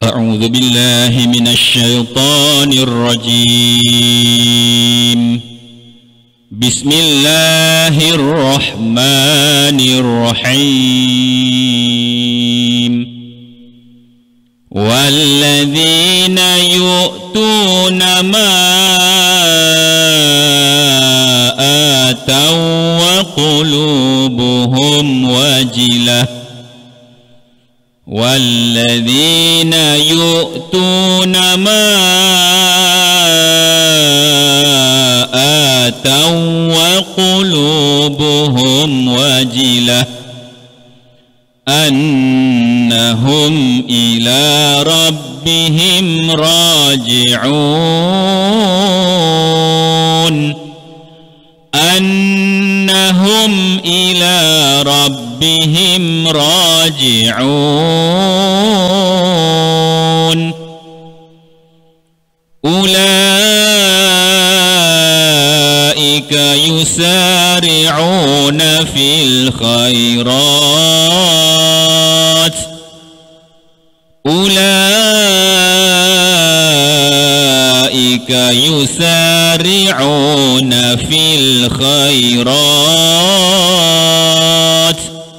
أعوذ بالله من الشيطان الرجيم. بسم الله الرحمن الرحيم. والذين يؤتون ما آتوا وقلوبهم وجلة والذين يؤتون ما آتوا وقلوبهم وجلة أنهم إلى ربهم راجعون أنهم إلى ربهم راجعون. أولئك يسارعون في الخيرات أولئك يسارعون في الخيرات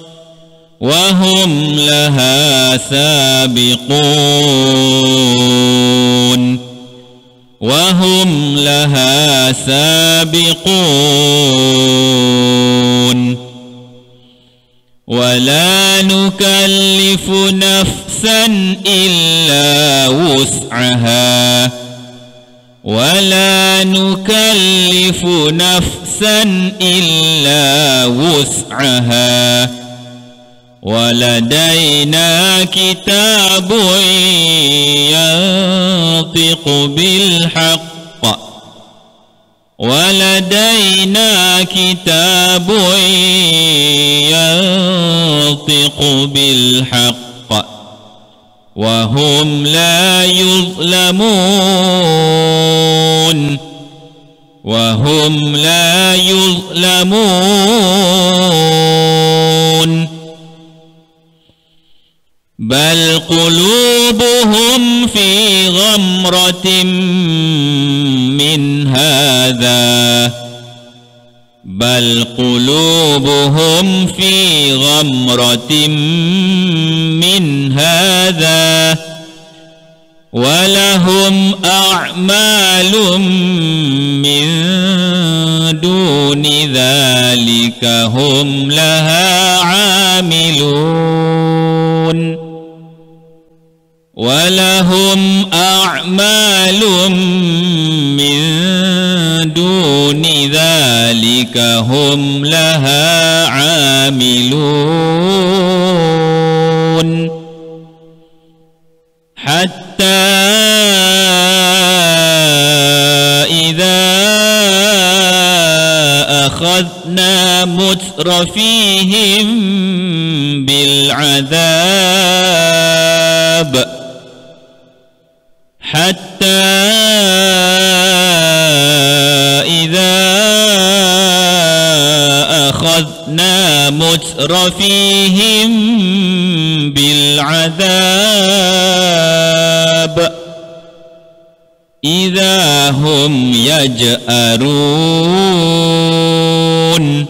وهم لها سابقون وهم لها سابقون. ولا نكلف نفسا إلا وسعها ولا نكلف نفسا إلا وسعها ولدينا كتاب ينطق بالحق ولدينا كتاب ينطق بالحق وهم لا يظلمون وهم لا يظلمون. بل قلوبهم في غمرة من هذا بل قلوبهم في غمرة من هذا ولهم أعمال من دون ذلك هم لها عاملون. ولهم أعمال من دون ذلك هم لها عاملون. حتى إذا أخذنا مترفيهم بالعذاب حتى إذا أخذنا مترفيهم بالعذاب إذا هم يجأرون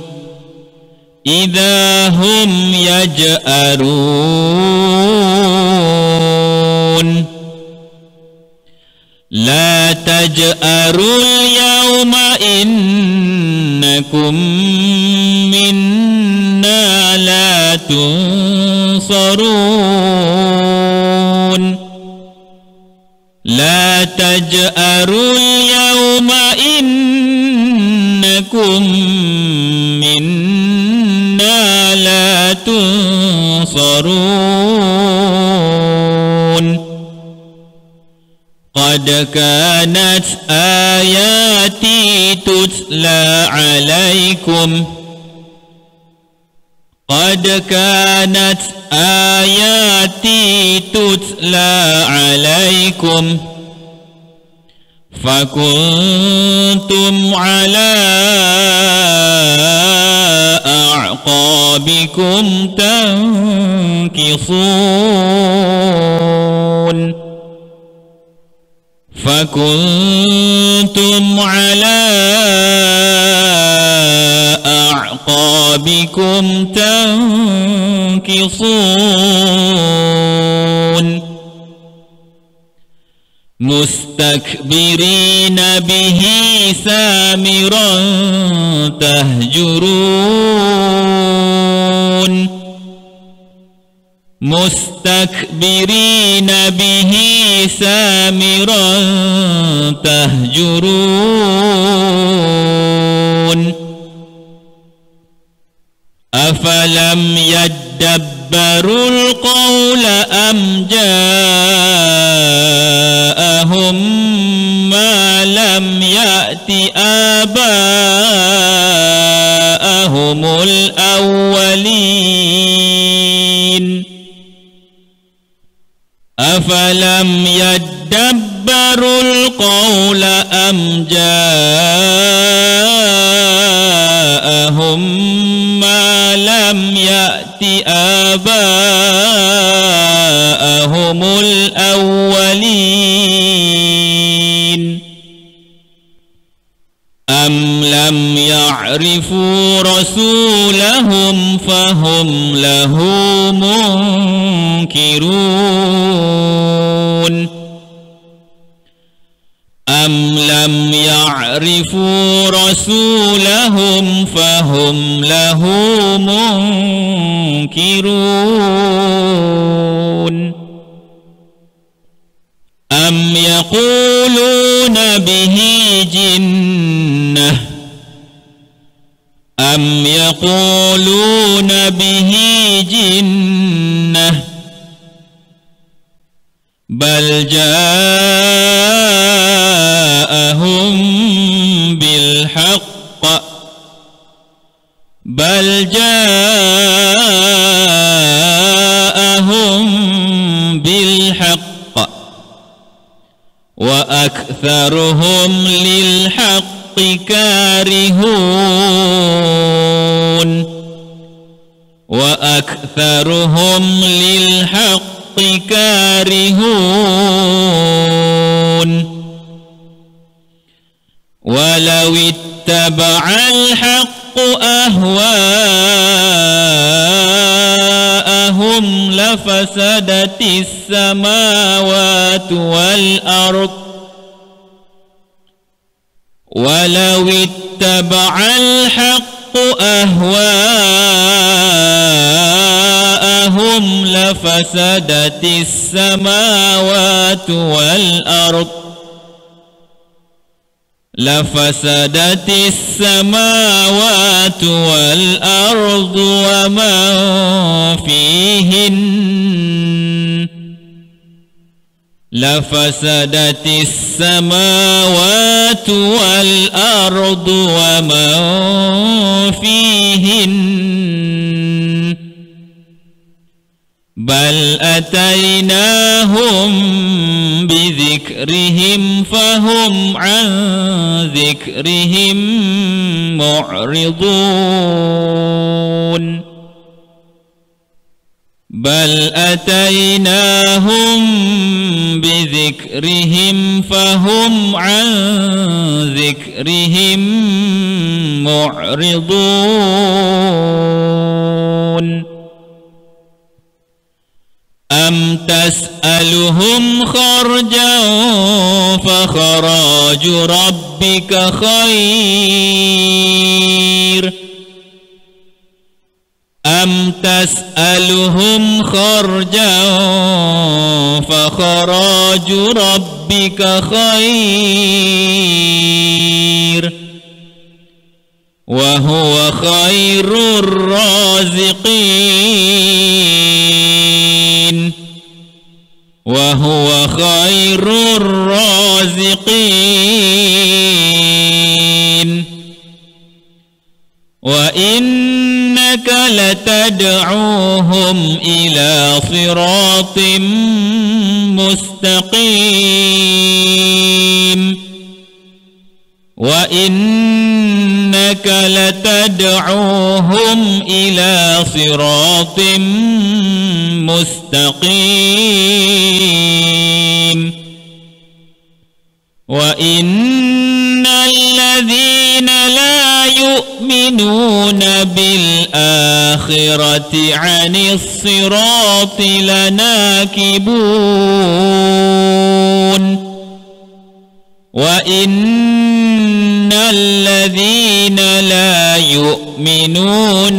إذا هم يجأرون. لا تجأروا اليوم إنكم منا لا تنصرون لا تجأروا اليوم إنكم منا لا تنصرون. قد كانت آياتي تتلى عليكم قد كانت آياتي تتلى عليكم فكنتم على أعقابكم تنكصون فكنتم على أعقابكم تنكصون مستكبرين به سامرا تهجرون مستكبرين به سامرا تهجرون أفلم يدبروا القول أم جاءهم ما لم يأت آباءهم الأولين أفلم يدبروا القول أم جاءهم ما لم يأت آباءهم الأولين أم لم يعرفوا رسولهم فهم له منكرون أم لم يعرفوا رسولهم فهم له منكرون أم يقولون به جنة أم يقولون به جنة بل جاءهم بالحق بل جاءهم بالحق وأكثرهم للحق كارهون وأكثرهم للحق كارهون ولو اتبع الحق أهواءهم لفسدت السماوات والأرض ولو اتبع الحق أهواءهم لفسدت السماوات والأرض لفسدت السماوات والأرض ومن فيهن لفسدت السماوات والأرض ومن فيهن بل أتيناهم بذكرهم فهم عن ذكرهم معرضون بل أتيناهم بذكرهم فهم عن ذكرهم معرضون أم تسألهم خرجا فخراج ربك خير أم تسألهم خرجا فخراج ربك خير وهو خير الرازقين وهو خير الرازقين وإنك لتدعوهم إلى صراط مستقيم وإنك لتدعوهم إلى صراط مستقيم وإن الذين لا يؤمنون بالآخرة عن الصراط لناكبون وإن الذين لا يؤمنون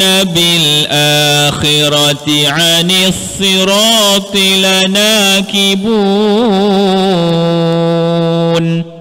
بالآخرة عن الصراط لناكبون